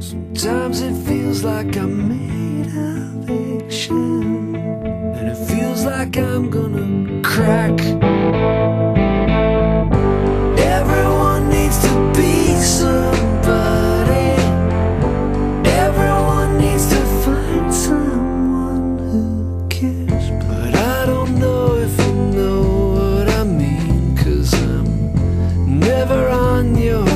Sometimes it feels like I'm made of eggshell, and it feels like I'm gonna crack. Everyone needs to be somebody. Everyone needs to find someone who cares. But I don't know if you know what I mean, 'cause I'm never on your